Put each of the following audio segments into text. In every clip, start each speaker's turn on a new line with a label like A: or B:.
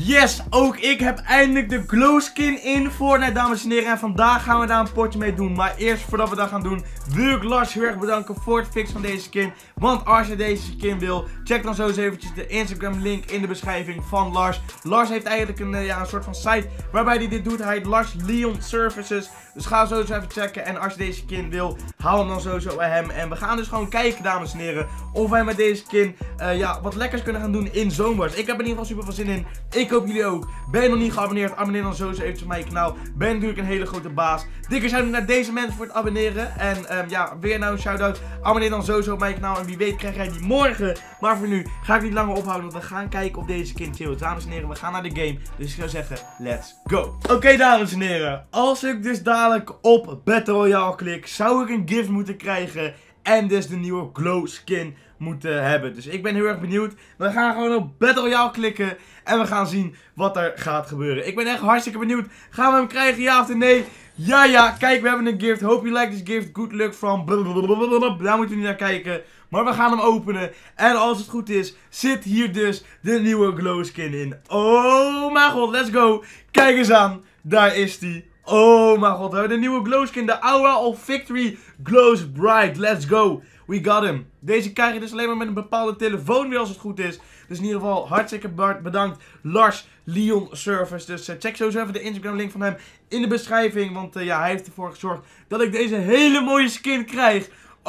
A: Yes, ook ik heb eindelijk de glow skin in Fortnite, dames en heren. En vandaag gaan we daar een potje mee doen. Maar eerst, voordat we dat gaan doen, wil ik Lars heel erg bedanken voor het fixen van deze skin. Want als je deze skin wil, check dan zo eens eventjes de Instagram link in de beschrijving van Lars. Lars heeft eigenlijk een soort van site waarbij hij dit doet. Hij heet Lars Leon Services. Dus ga zo eens even checken. En als je deze skin wil, haal hem dan sowieso bij hem. En we gaan dus gewoon kijken, dames en heren, of wij met deze skin wat lekkers kunnen gaan doen in Zone Wars. Ik heb er in ieder geval super veel zin in. Ik hoop jullie ook. Ben je nog niet geabonneerd? Abonneer dan sowieso eventjes op mijn kanaal. Ben je natuurlijk een hele grote baas. Dikke shout-out naar deze mensen voor het abonneren. En weer nou een shout-out. Abonneer dan sowieso op mijn kanaal. En wie weet krijg jij die morgen. Maar voor nu ga ik niet langer ophouden. Want we gaan kijken of deze skin chill. Dames en heren, we gaan naar de game. Dus ik zou zeggen, let's go. Oké, dames en heren. Als ik dus dadelijk op Battle Royale klik, zou ik een gift moeten krijgen. En dus de nieuwe glow skin moeten hebben. Dus ik ben heel erg benieuwd. We gaan gewoon op Battle Royale klikken. En we gaan zien wat er gaat gebeuren. Ik ben echt hartstikke benieuwd. Gaan we hem krijgen, ja of nee? Ja. Kijk, we hebben een gift. Hope you like this gift. Good luck from... Daar moeten we niet naar kijken. Maar we gaan hem openen. En als het goed is, zit hier dus de nieuwe glow skin in. Oh mijn god, let's go. Kijk eens aan. Daar is die. Oh mijn god, we hebben de nieuwe glow skin. De Aura of Victory glows bright. Let's go. We got him. Deze krijg je dus alleen maar met een bepaalde telefoon weer als het goed is. Dus in ieder geval hartstikke bedankt Lars Leon Service. Dus check sowieso even de Instagram link van hem in de beschrijving. Want hij heeft ervoor gezorgd dat ik deze hele mooie skin krijg.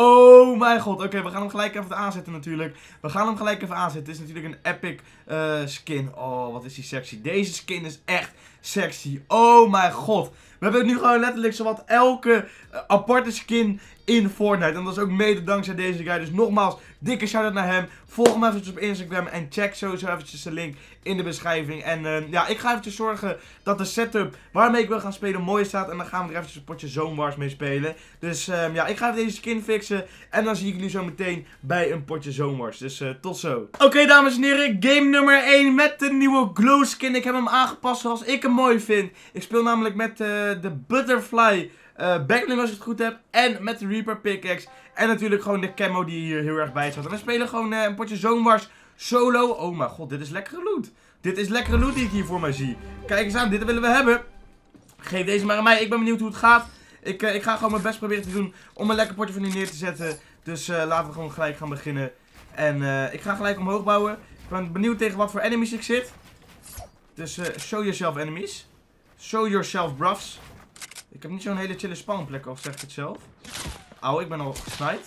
A: Oh mijn god. Oké, we gaan hem gelijk even aanzetten natuurlijk. We gaan hem gelijk even aanzetten. Het is natuurlijk een epic skin. Oh, wat is die sexy. Deze skin is echt sexy. Oh mijn god. We hebben nu gewoon letterlijk zowat elke aparte skin in Fortnite. En dat is ook mede dankzij deze guy. Dus nogmaals, dikke shout-out naar hem. Volg hem eventjes op Instagram. En check sowieso eventjes de link in de beschrijving. En ik ga eventjes zorgen dat de setup waarmee ik wil gaan spelen mooi staat. En dan gaan we er eventjes een potje Zone Wars mee spelen. Dus ik ga even deze skin fixen. En dan zie ik jullie zo meteen bij een potje Zone Wars. Dus tot zo. Oké, dames en heren. Game nummer 1 met de nieuwe glow skin. Ik heb hem aangepast zoals ik hem mooi vind. Ik speel namelijk met de Butterfly backbling als ik het goed heb. En met de Reaper pickaxe. En natuurlijk gewoon de camo die hier heel erg bij staat. En we spelen gewoon een potje Zone Wars solo. Oh mijn god, dit is lekkere loot. Dit is lekkere loot die ik hier voor mij zie. Kijk eens aan, dit willen we hebben. Geef deze maar aan mij. Ik ben benieuwd hoe het gaat. Ik ga gewoon mijn best proberen te doen om een lekker potje van hier neer te zetten. Dus laten we gewoon gelijk gaan beginnen. En ik ga gelijk omhoog bouwen. Ik ben benieuwd tegen wat voor enemies ik zit. Dus show yourself enemies. Show yourself bruffs. Ik heb niet zo'n hele chille spawnplek, of zeg ik het zelf. Auw, ik ben al gesniped.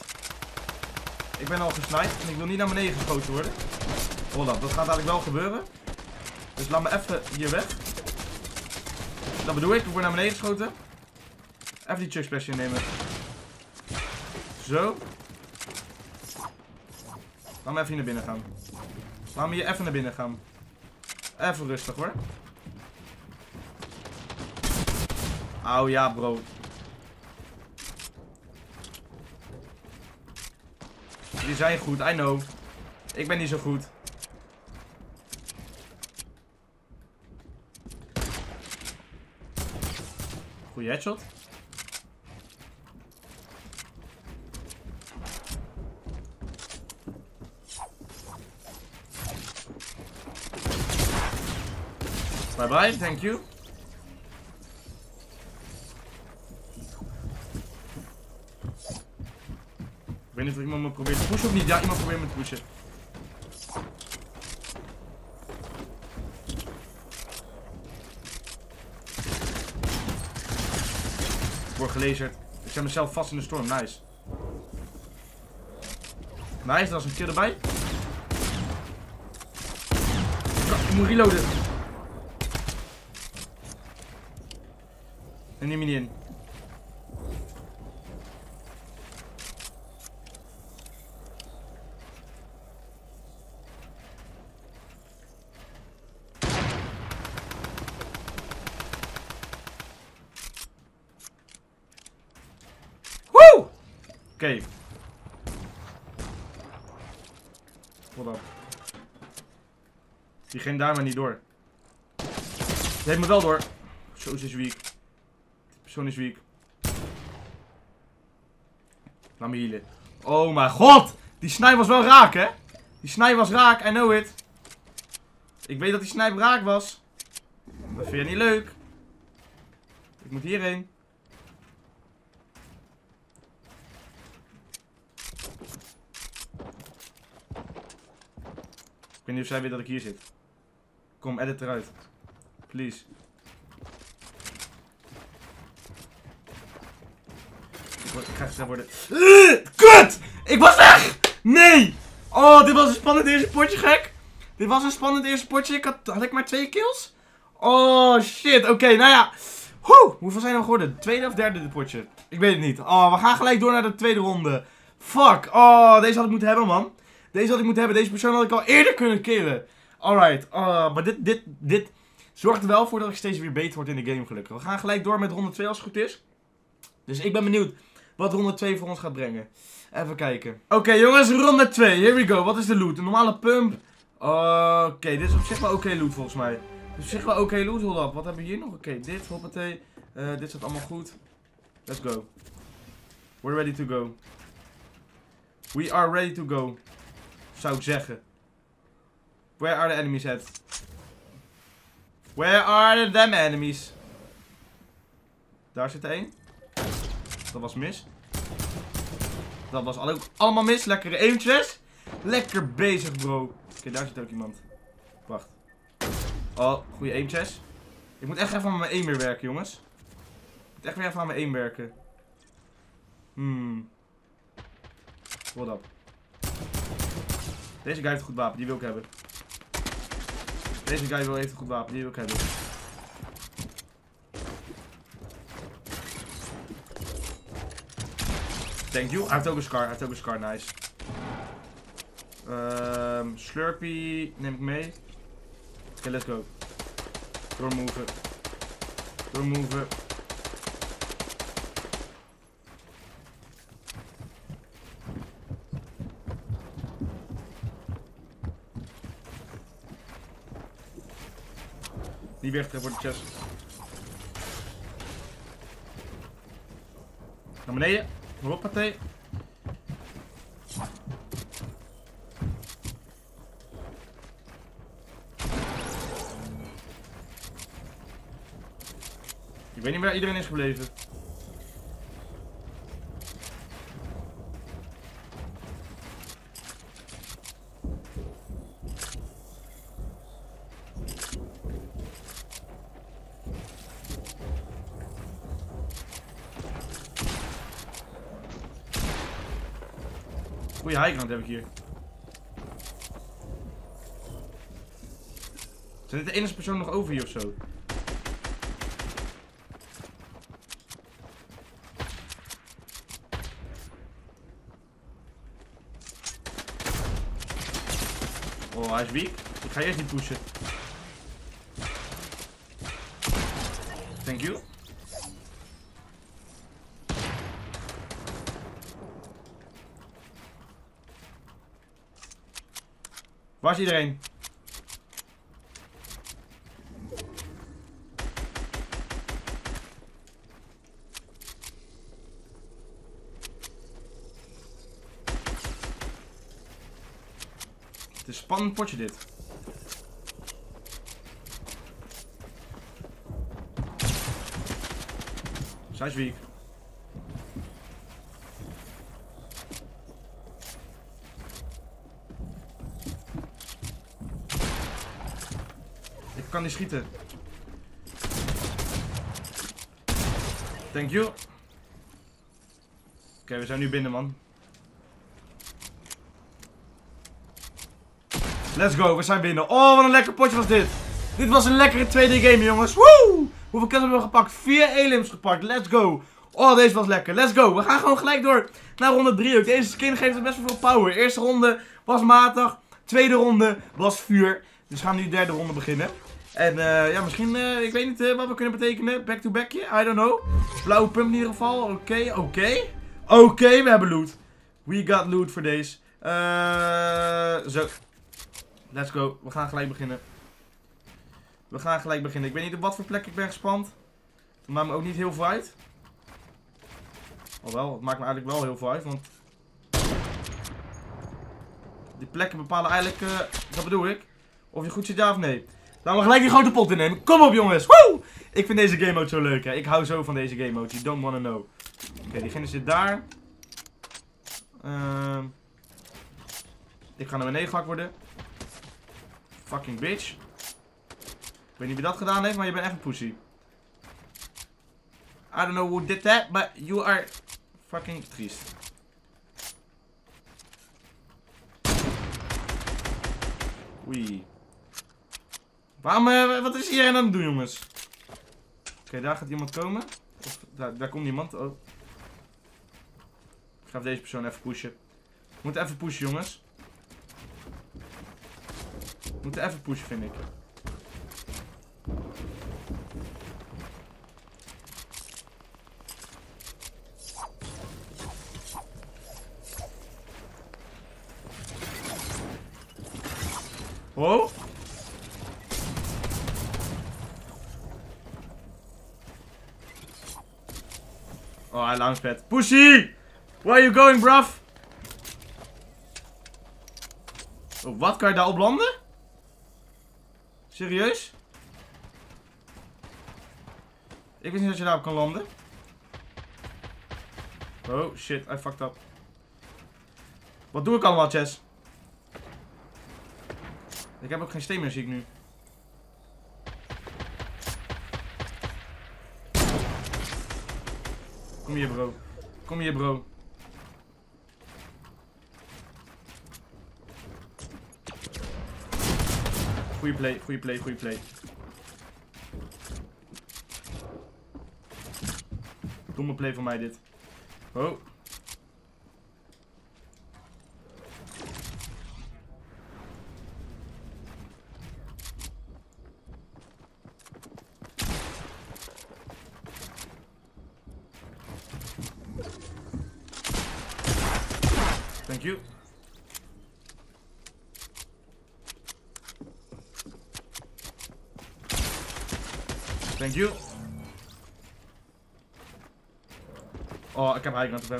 A: Ik ben al gesniped en ik wil niet naar beneden geschoten worden. Hold up, dat gaat eigenlijk wel gebeuren. Dus laat me even hier weg. Dat bedoel ik word naar beneden geschoten. Even die chug splash innemen. Zo. Laat me even hier naar binnen gaan. Laat me hier even naar binnen gaan. Even rustig hoor. Auw, ja bro. Die zijn goed, I know. Ik ben niet zo goed. Goeie headshot. Bye bye, thank you. Ik weet niet of iemand me probeert te pushen of niet. Ja, iemand probeert me te pushen. Ik word gelazerd. Ik zet mezelf vast in de storm. Nice. Nice, dat is een kill erbij. Ik moet reloaden. En neem je niet in. Oké. Hold up. Die ging daar maar niet door. Die heeft me wel door. Zo is weak. Die persoon is weak. Laat me healen. Oh mijn god! Die snipe was wel raak, hè? Die snipe was raak, I know it. Ik weet dat die sniper raak was. Dat vind je niet leuk. Ik moet hierheen. Ik weet niet of zij weet dat ik hier zit. Kom, edit eruit. Please. Ik ga snel worden. Kut! Ik was weg! Nee! Oh, dit was een spannend eerste potje, gek. Dit was een spannend eerste potje. Had ik maar 2 kills? Oh, shit. Oké, nou ja. Hoeveel zijn er geworden? Tweede of derde dit potje? Ik weet het niet. Oh, we gaan gelijk door naar de tweede ronde. Fuck. Oh, deze had ik moeten hebben, man. Deze had ik moeten hebben. Deze persoon had ik al eerder kunnen killen. Alright. Maar dit zorgt er wel voor dat ik steeds weer beter word in de game, gelukkig. We gaan gelijk door met ronde 2 als het goed is. Dus ik ben benieuwd wat ronde 2 voor ons gaat brengen. Even kijken. Oké, jongens, ronde 2. Here we go. Wat is de loot? Een normale pump. Oké, dit is op zich wel oké loot volgens mij. Dit is op zich wel oké loot. Hold up. Wat hebben we hier nog? Oké, dit. Hoppatee. Dit staat allemaal goed. Let's go. We're ready to go. We are ready to go. Zou ik zeggen. Where are the enemies at? Where are the damn enemies? Daar zit er één. Dat was mis. Dat was allemaal mis. Lekkere aimtjes. Lekker bezig, bro. Oké, daar zit ook iemand. Wacht. Oh, goede aimtjes. Ik moet echt even aan mijn aim weer werken, jongens. Ik moet echt weer even aan mijn aim werken. Hold up. Deze guy heeft een goed wapen, die wil ik hebben. Deze guy heeft een goed wapen, die wil ik hebben. Thank you. Hij heeft ook een scar, nice. Slurpee neem ik mee. Oké, let's go. Doormoven. Doormoven. Niet wegtrekken voor de chest. Naar beneden. Hoppatee. Ik weet niet waar iedereen is gebleven. Goeie highground heb ik hier. Zijn dit de enige persoon nog over hier of zo? Oh, hij is weak. Ik ga eerst niet pushen. Thank you. Waar is iedereen? Het is een spannend potje dit. Zij is weak. Ik kan niet schieten. Thank you. Oké, we zijn nu binnen, man. Let's go, we zijn binnen. Oh, wat een lekker potje was dit. Dit was een lekkere 2D game, jongens. Woe! Hoeveel kills hebben we gepakt? 4 elims gepakt. Let's go. Oh, deze was lekker. Let's go. We gaan gewoon gelijk door naar ronde 3 ook. Deze skin geeft ons best wel veel power. Eerste ronde was matig. Tweede ronde was vuur. Dus we gaan nu de derde ronde beginnen. En ja, misschien, ik weet niet wat we kunnen betekenen. Back to backje, I don't know. Blauwe pump in ieder geval. Oké, we hebben loot. We got loot voor deze. Zo. Let's go. We gaan gelijk beginnen. Ik weet niet op wat voor plek ik ben gespand. Het maakt me ook niet heel veel uit. Alhoewel, het maakt me eigenlijk wel heel veel uit, want die plekken bepalen eigenlijk, dat bedoel ik. Of je goed zit ja of nee. Laten we gelijk die grote pot innemen. Kom op jongens. Woe! Ik vind deze game mode zo leuk hè. Ik hou zo van deze game mode. You don't wanna know. Oké, diegene zit daar. Ik ga naar beneden gehakt worden. Fucking bitch. Ik weet niet wie dat gedaan heeft, maar je bent echt een pussy. I don't know who did that, but you are fucking triest. Oei. Waarom, wat is iedereen aan het doen, jongens? Oké, daar gaat iemand komen. Of, daar komt iemand. Oh. Ik ga deze persoon even pushen. We moeten even pushen, jongens. We moeten even pushen, vind ik. Oh. Oh, hij launchpad. Pussy! Where are you going, bruv? Oh, wat? Kan je daarop landen? Serieus? Ik wist niet dat je daarop kan landen. Oh, shit. I fucked up. Wat doe ik allemaal, Chess? Ik heb ook geen steen meer, zie ik nu. Kom hier, bro. Kom hier, bro. Goeie play, goeie play, goeie play. Domme play van mij dit. Oh. Thank you. Thank you. Oh, ik heb high ground op hem.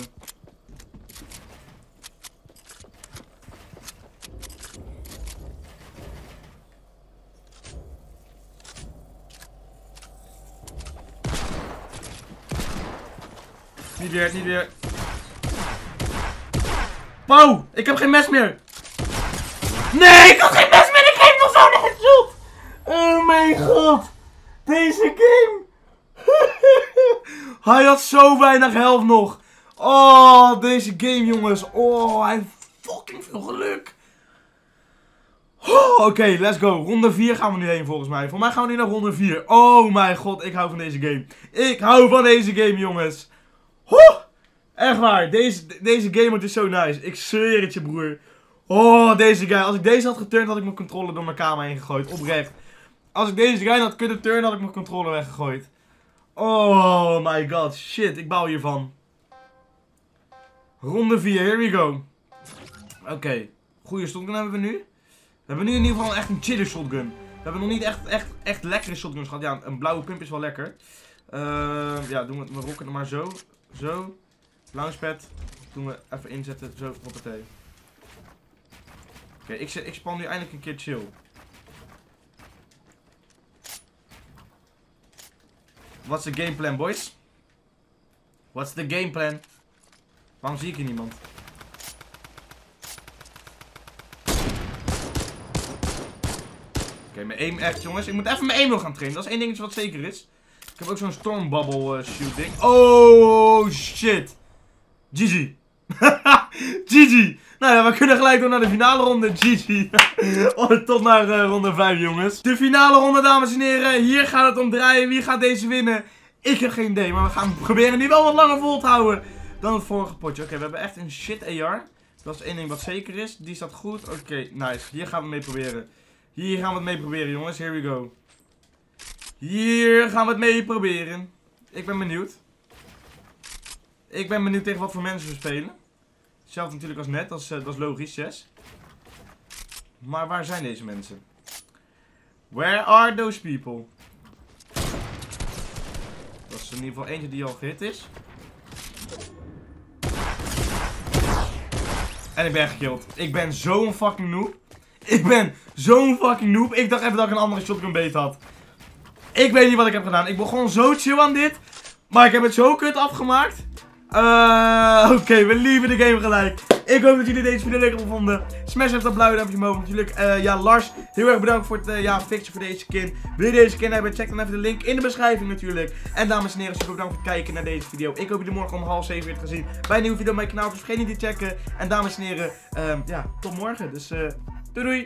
A: Niet weer, niet weer. Wow, ik heb geen mes meer. Nee, ik heb geen mes meer. Ik geef nog zo'n headshot. Oh mijn god. Deze game. Hij had zo weinig health nog. Oh, deze game jongens. Oh, hij heeft fucking veel geluk. Oh, oké, let's go. Ronde 4 gaan we nu heen volgens mij. Voor mij gaan we nu naar ronde 4. Oh mijn god, ik hou van deze game. Ik hou van deze game jongens. Echt waar, deze game mode is zo nice. Ik zweer het je broer. Oh, deze guy. Als ik deze had geturnd, had ik mijn controller door mijn kamer heen gegooid. Oprecht. Als ik deze guy had kunnen turnen, had ik mijn controller weggegooid. Oh my god, shit, ik bouw hiervan. Ronde 4, here we go. Oké, goede shotgun hebben we nu. We hebben nu in ieder geval echt een chiller shotgun. We hebben nog niet echt lekkere shotguns gehad. Ja, een blauwe pump is wel lekker. Ja, doen we rocken maar zo. Zo. Launchpad. Doen we even inzetten. Zo, hoppatee. Oké, ik span nu eindelijk een keer chill. What's the game plan, boys? What's the game plan? Waarom zie ik hier niemand? Oké, mijn aim echt, jongens. Ik moet even mijn aim nog gaan trainen. Dat is één dingetje wat zeker is. Ik heb ook zo'n stormbubble shooting. Oh, shit. GG. GG. Nou ja, we kunnen gelijk door naar de finale ronde. GG. Tot naar ronde 5, jongens. De finale ronde, dames en heren. Hier gaat het om draaien. Wie gaat deze winnen? Ik heb geen idee. Maar we gaan proberen die wel wat langer vol te houden dan het vorige potje. Oké, we hebben echt een shit AR. Dat is één ding wat zeker is. Die staat goed. Oké, nice. Hier gaan we mee proberen. Hier gaan we het mee proberen, jongens. Here we go. Hier gaan we het mee proberen. Ik ben benieuwd. Ik ben benieuwd tegen wat voor mensen we spelen. Hetzelfde natuurlijk als net. Dat is logisch, yes. Maar waar zijn deze mensen? Where are those people? Dat is in ieder geval eentje die al gehit is. En ik ben gekilld. Ik ben zo'n fucking noob. Ik ben zo'n fucking noob. Ik dacht even dat ik een andere shotgun beet had. Ik weet niet wat ik heb gedaan. Ik begon zo chill aan dit. Maar ik heb het zo kut afgemaakt. Oké, we lieven de game gelijk. Ik hoop dat jullie deze video leuk hebben gevonden. Smash even dat blauwe duimpje omhoog. Natuurlijk, ja, Lars, heel erg bedankt voor het fixen voor deze skin. Wil je deze skin hebben? Check dan even de link in de beschrijving natuurlijk. En dames en heren, super bedankt voor het kijken naar deze video. Ik hoop jullie morgen om 6:30 weer te gaan zien bij een nieuwe video op mijn kanaal. Dus vergeet niet te checken. En dames en heren, ja, tot morgen. Dus doei doei.